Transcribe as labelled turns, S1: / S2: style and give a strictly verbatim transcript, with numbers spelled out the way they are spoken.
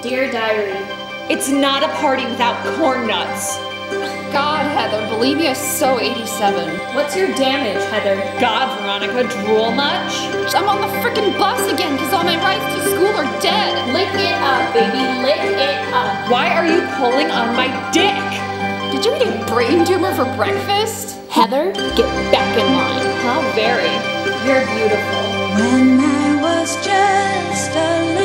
S1: Dear Diary,
S2: it's not a party without corn nuts.
S3: God, Heather, bulimia is so eighty-seven.
S1: What's your damage, Heather?
S2: God, Veronica, drool much?
S3: I'm on the frickin' bus again because all my rides to school are dead.
S1: Lick it up, baby, lick it up.
S2: Why are you pulling on my dick?
S3: Did you eat a brain tumor for breakfast?
S1: Heather, get back in line.
S2: How very.
S1: You're beautiful.
S4: When I was just a little